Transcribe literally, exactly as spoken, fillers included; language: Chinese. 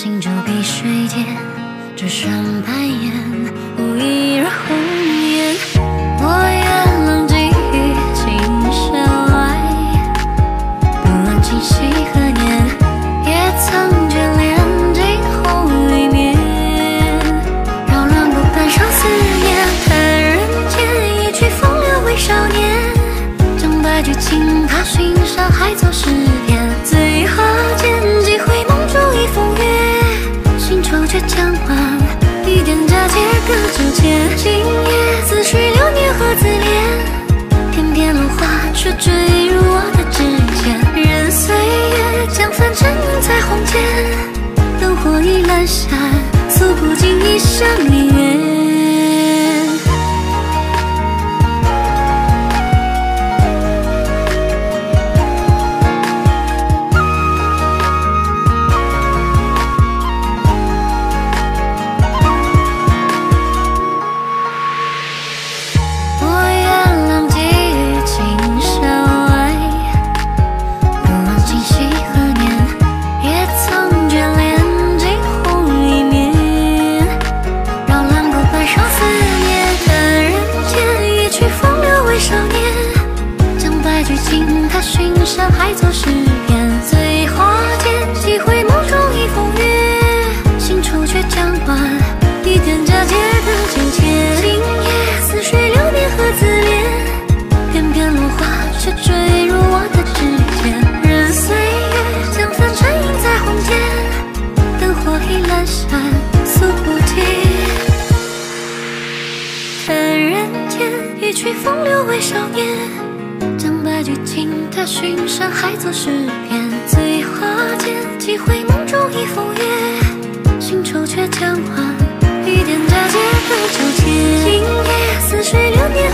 心就比水间，只剩白眼，无意惹红颜。我愿浪迹于青山外，不论今夕何年，也曾眷恋惊鸿一面。扰乱过半生思念，看人间一曲风流为少年，将白驹轻踏寻山海作诗篇。醉花间，几回梦中一风月，新愁却将还，一点假借隔纠结。今夜似水流年何自怜，片片落花却坠入我的指尖。任岁月将凡尘映彩虹间，灯火已阑珊，诉不尽一生离别。寻山海作诗篇，醉花间，几回梦中一风月，新愁却将还，一点假借的纠结。今夜似水流年何自怜，片片落花却坠入我的指尖。任岁月将凡尘映在红间，灯火已阑珊，诉不尽。看人间一曲风流为少年，将白驹轻踏寻山海作诗篇。醉花间，几回梦中一风月，新愁却将还，一点假借的纠结。今夜似水流年